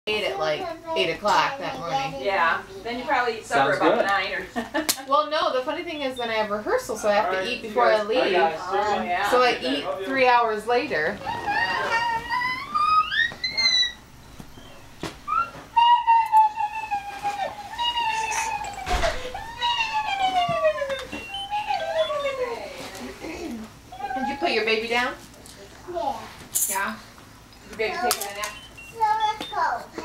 ate at like 8 o'clock that morning. Yeah. Then you probably eat supper about 9 or. Well, no. The funny thing is, then I have rehearsal, so I have to eat before I leave. Oh, yeah. So I eat 3 hours later. Did you put your baby down? Yeah. Yeah. Your baby taking a nap? So let's go.